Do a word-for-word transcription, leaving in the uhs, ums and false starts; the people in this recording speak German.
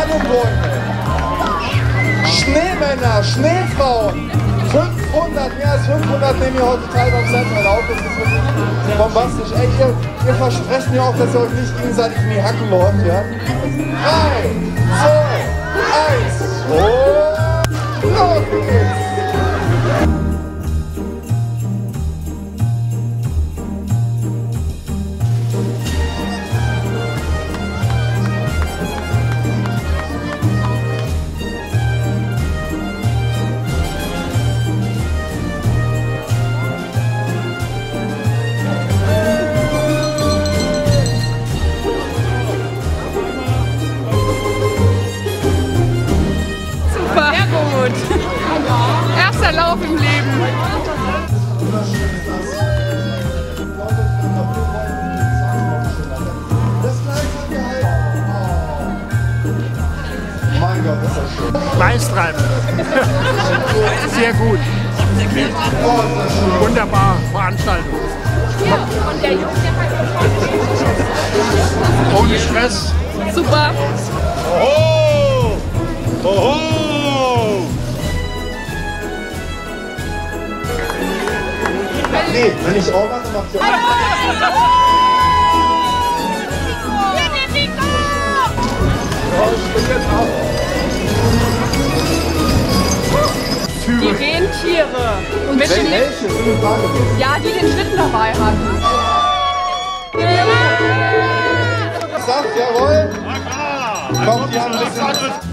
Tannenbäume, Schneemänner, Schneefrauen, fünfhundert, mehr als fünfhundert nehmen wir heutzutage aufs Netz. Mein Auto ist wirklich bombastisch. Ey, ihr, ihr versprecht mir auch, dass ihr euch nicht gegenseitig in die Hacken läuft, ja? drei, zwei, eins und los geht's! Erster Lauf im Leben. Mein Gott, ist das schön. Preistreibend. Sehr gut. Wunderbar Veranstaltung. Ja, und der Junge, Ohne Stress. super. Oh! Oh! Nee, wenn ich auch mache, macht ihr auch. Die Rentiere. Und mit Welche? den Welche? Ja, die den Schlitten dabei hatten. Sagt, jawohl. Kommt, die haben ein bisschen...